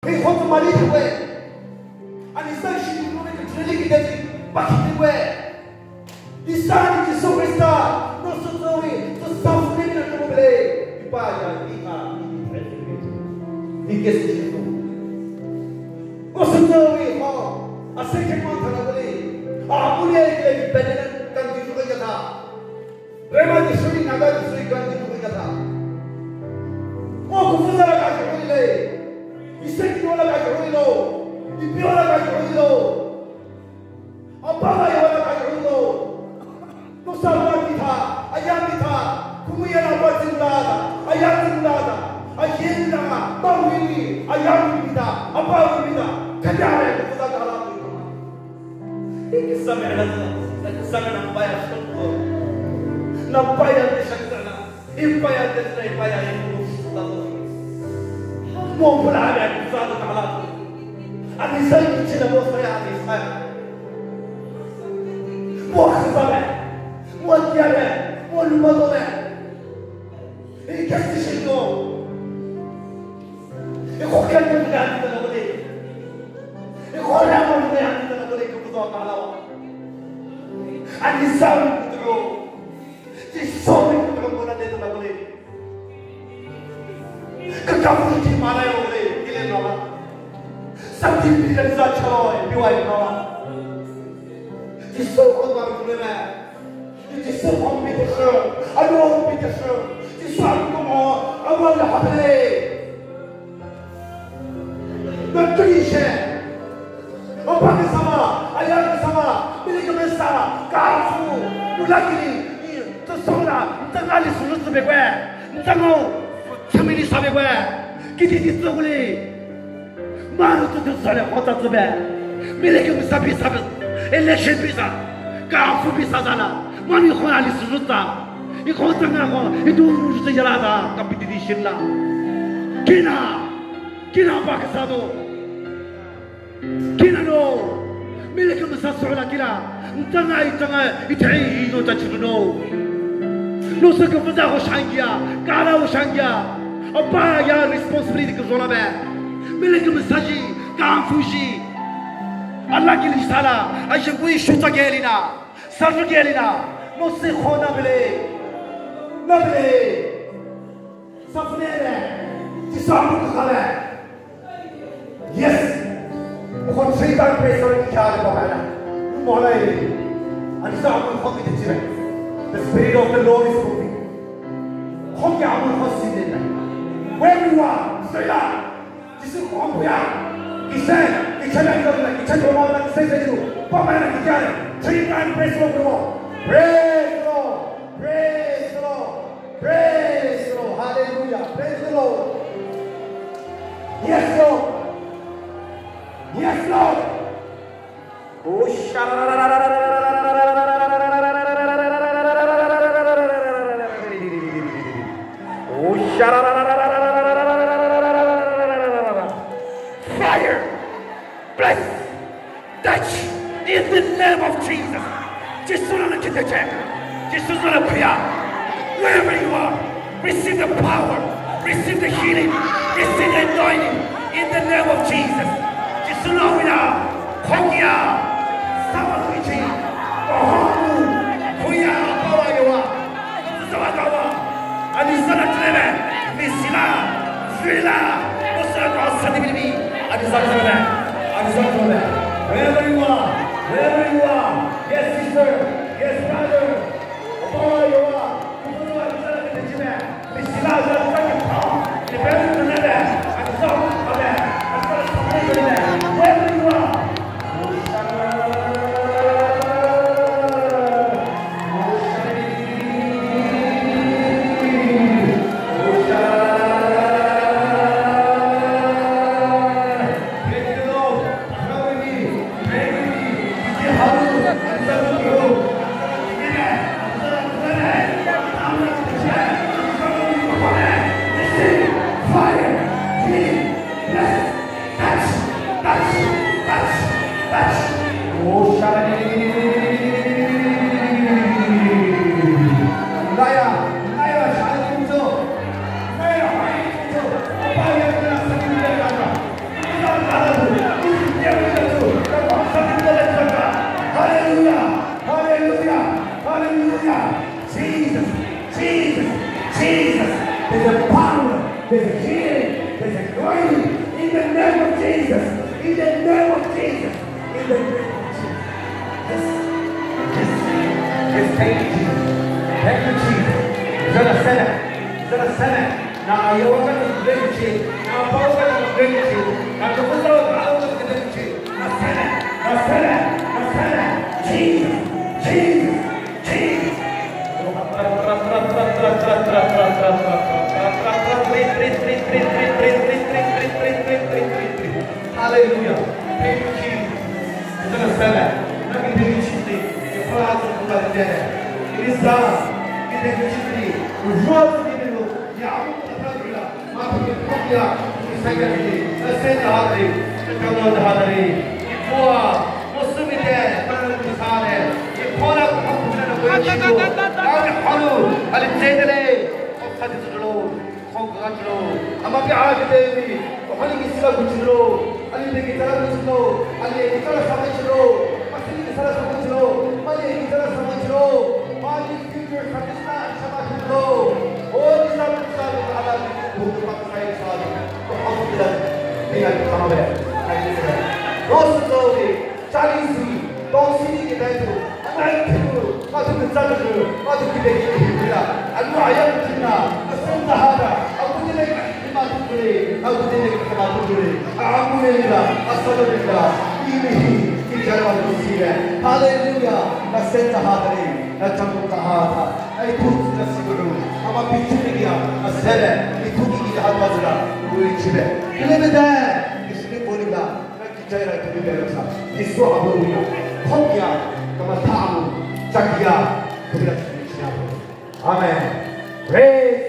خود مريض هو أنا إنسان شيء يقولون كترلي كده باكي هو إنسان كيسوي إستا نصوصي تصفي من الكوبلي يبايع إيها إيكسيشنو نصوصي ها أسيك ما تناولي أقولي إيه بدنا كان يجوا كذا رما تسوي نعمل تسوي كان يجوا كذا ما كفوزا لك عجولي يسكن ولا عجولي يبي ولا عجولي أبغى ولا عجولي نصار بيتها أيام بيتها كمية نبات زندادا أيام زندادا أيام زندادا باويني أيام بيتها أبغى بيتها كجارة كفوزا كهلا إيه سامع لنا سامع نبايا شكله نبايا تشكلنا إبايا تشتري إبايا يكون مو بالعالم زادت على أنا زي كذا مو صياح إسماعيل مو خزانة مو ديانة مو المدونة إيه كستشينو إخو كان يبغى عندي تناولي إخو لا يبغى عندي تناولي كبضاعة على أنا زاوي بدعو تسوي بدعو ولا تناولي كتابو تي مالا يولي كيلي نولا سبتي بيجن زاتشوي بيواي نولا تسوي خدمة بكلمة تسوي هم بيتشو ألوهم بيتشو تسوي كمو أول حبلي نتريشة أبغى سما أيام سما بيجي من سما كارفو نلاقي تصورا نتعالي سلوك بقى نتعلم سامي سامي بقى كذي تسولي ما نتدرس على خطة زبا ملك مسابي سابس إلا شيء بيسا كعفو بيسا زالا ما نيخون على سلطة يخون تناخو يدور وجود جلادا كم بدي شلا كنا باكسادو كنا نو ملك مساسو على كلا نتنا يتعي نو تجرنو نو سكن فزاخو شانجيا كالاو شانجيا أبا يا ريسبونسبيلتي كزولا بقى ملك مساجي كان فوجي الله كل يسالا أجمعي شوتا جالينا سرنا جالينا نصي خونا بلي نبلي سفنيرة تسامح خلا يس وخد شيطان بيسوي كشاري بابانا مولاي أنا سامح الخطي تجري The Spirit of the Lord is moving خد يا عمو الخصي لنا Where you are, stay up. This is what we are. He said, he said, he said, he said, Papa, he said, 3 times praise the Lord. Praise the Lord. Praise the Lord. Praise the Lord. Hallelujah. Praise the Lord. Yes, Lord. Yes, Lord. Oh, Fire, bless, touch, in the name of Jesus. Jesus on the kitchen, Jesus on the prayer. Wherever you are, receive the power, receive the healing, receive the anointing in the name of Jesus. Jesus on the Konya, Sawaluichi, Ohomu, Koya, Kawayawa, Zawagawa, and the son of Clement, Missila, Frila, wherever you are, yes, sister, yes, brother, wherever you are, wherever you are. Jesus. In the name of Jesus. In the name of Jesus. Yes. Yes. Yes. Thank you, Jesus. Thank you, Jesus. Zara sana. Na ayawa ka ng grenche. Na apaw ka ng grenche. Na kumundaw ka ng grenche. Na sana. Jesus. Jesus. Jesus. Hallelujah. Thank you, Jesus. Zara sana. Nag-grenche. Ipalat ang kumalite. Inisa. Grenche. Ujwal dito. Yamu tatagila. Mapagpapya. Isagali. Asenta hadri. Kamon hadri. Ipua. Musumite. Parang misale. Ipona kumpuna na boychido. Ay halu. Alintedele. Khadijlo. Khongajlo. Amapi aagdevi. Khali kisla gujlo. Ali dekitara gujlo. Ali dekitara samajlo. Asli kisara samajlo. Mali dekitara samajlo. Mali future Pakistan samajlo. All Islam ala buku pakai sahaja. Alhamdulillah. Dengan kamabe. Rasulullah. Chalisi. Tonsini kita itu. Anak itu. Matu kencang itu. Matu kita kita. Anu ayat kita. Asal sahada. Aku tidak matu boleh. Aku tidak matu boleh. Alhamdulillah. Assalulillah. Ini kita berdoa. Hallelujah. Asal sahada ini. Nacamu sahada. Itu sudah siguru. Ama bicara asal itu kita hamazlah. Gue cibe. Kelebeda. Isni bolehlah. Kita itu berbeza. Isu abunya. Khokya. Kama tamu. Jakia. Kita siapa? Amen. Praise